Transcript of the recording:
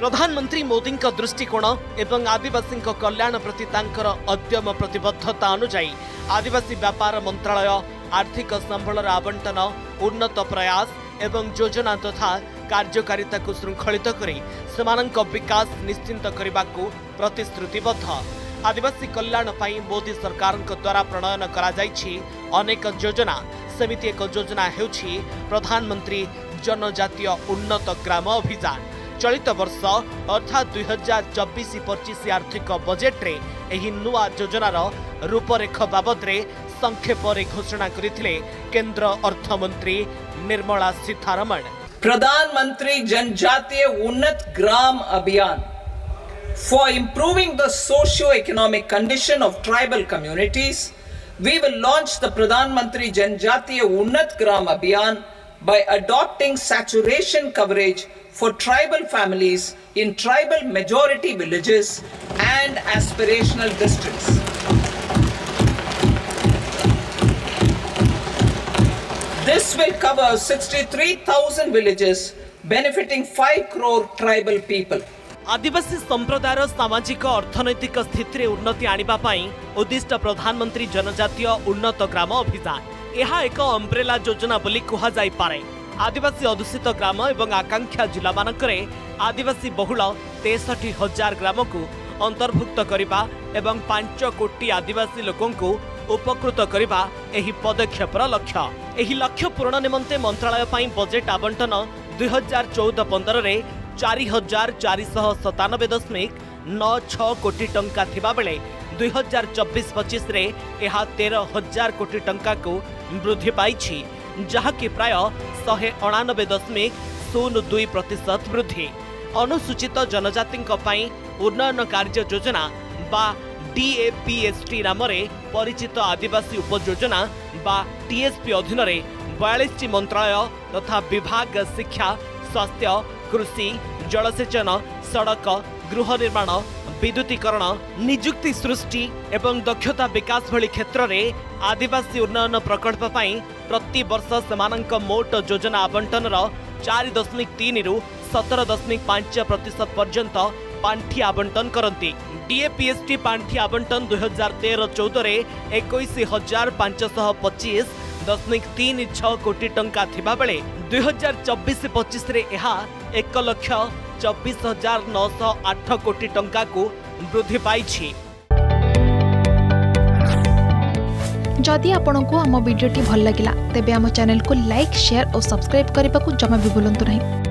प्रधानमंत्री मोदी दृष्टिकोण एवं आदिवासी कल्याण प्रति तांकर अद्यम प्रतिबद्धता अनुजाई आदिवासी व्यापार मंत्रालय आर्थिक संबलर आवंटन उन्नत प्रयास एवं योजना तथा कार्यकारिता को श्रृंखलित करी सेमानंक विकास निश्चिंत करने को प्रतिश्रुतिबद्ध। आदिवासी कल्याण पाई मोदी सरकार द्वारा प्रणयन करा जायछि अनेक योजना। सेमिति एक योजना हेउछि प्रधानमंत्री जनजातीय उन्नत ग्राम अभियान। चलित वर्ष अर्थात 2024-25 आर्थिक बजेट रे एही नुआ योजनार रूपरेख बाबद रे संक्षेप रे घोषणा करिथिले केंद्र अर्थमंत्री निर्मला सीतारमण। प्रधानमंत्री जनजातीय उन्नत ग्राम अभियान for improving the socio-economic condition of tribal communities, we will launch the Pradhan Mantri Janjatiya Unnat Gram Abhiyan by adopting saturation coverage for tribal families in tribal majority villages and aspirational districts. This will cover 63,000 villages benefiting 5 crore tribal people. आदिवासी संप्रदायर सामाजिक अर्थनैतिक स्थिति रे उन्नति आनिबा पई उद्दिष्ट प्रधानमंत्री जनजातीय उन्नत ग्राम अभियान यह एक अम्ब्रेला योजना बोली कहा जाई पारे। आदिवासी अधुषित ग्राम एवं आकांक्षा जिला मानकरे आदिवासी बहुल 63,000 ग्राम को अंतर्भुक्त करिबा एवं 5 कोटी आदिवासी लोकों को उपकृत करिबा एही पदक्षेपर लक्ष्य। एही लक्ष्य पूरण निमंते मंत्रालय पई बजेट आवंटन 2014-15 रे 4,497.96 कोटी टंका थिबा बेले 2024-25 रे एहा 13,000 कोटी टंका को वृद्धि पाइछि, जहाकी प्राय 199.02% वृद्धि। अनुसूचित जनजातिंक पई उन्नयन कार्य योजना बा DAPST नाम रे परिचित आदिवासी उपयोजना बा TSP अधीन रे 42 मंत्रालय तथा विभाग शिक्षा, स्वास्थ्य, कृषि, जलसेचन, सड़क, गृह निर्माण, विद्युतीकरण, निजुक्ति सृष्टि एवं दक्षता विकास भली क्षेत्र में आदिवासी उन्नयन प्रकल्प पाई प्रति वर्ष सेमानंक मोट योजना आवंटन 4.3 रु 17.5% पर्यंत पांठी आवंटन करती। DAPST पांठी आवंटन 2013-14 रे 21,525.36 कोटी टंका थिबा बेले 2024-25 रे एहा 1,24,908 कोटी टंका को वृद्धि पाइछि। जदि आपंक आम भिडी भल लगा तेब आम चैनल को लाइक, शेयर और सब्सक्राइब करने को जमा भी भूलु नहीं।